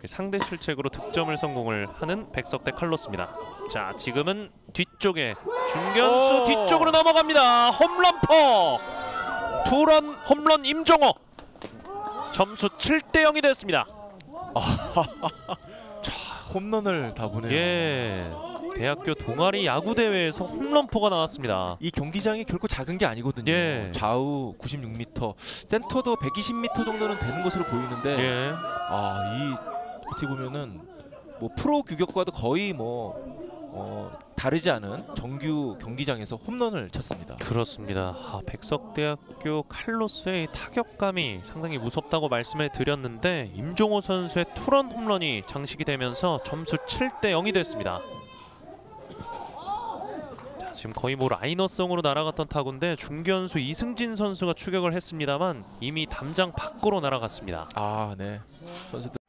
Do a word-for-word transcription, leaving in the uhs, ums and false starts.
상대 실책으로 득점을 성공을 하는 백석대 칼로스입니다. 자, 지금은 뒤쪽에 중견수 뒤쪽으로 넘어갑니다. 홈런포 투런 홈런 임종호. 점수 칠 대 영이 됐습니다. 자, 홈런을 다 보네요. 예, 대학교 동아리 야구 대회에서 홈런포가 나왔습니다. 이 경기장이 결코 작은 게 아니거든요. 예. 좌우 구십육 미터, 센터도 백이십 미터 정도는 되는 것으로 보이는데, 예. 아, 이 어떻게 보면은 뭐 프로 규격과도 거의 뭐 어, 다르지 않은 정규 경기장에서 홈런을 쳤습니다. 그렇습니다. 아, 백석대학교 칼로스의 타격감이 상당히 무섭다고 말씀을 드렸는데 임종호 선수의 투런 홈런이 장식이 되면서 점수 칠 대 영이 됐습니다. 자, 지금 거의 뭐 라이너성으로 날아갔던 타구인데 중견수 이승진 선수가 추격을 했습니다만 이미 담장 밖으로 날아갔습니다. 아, 네. 선수들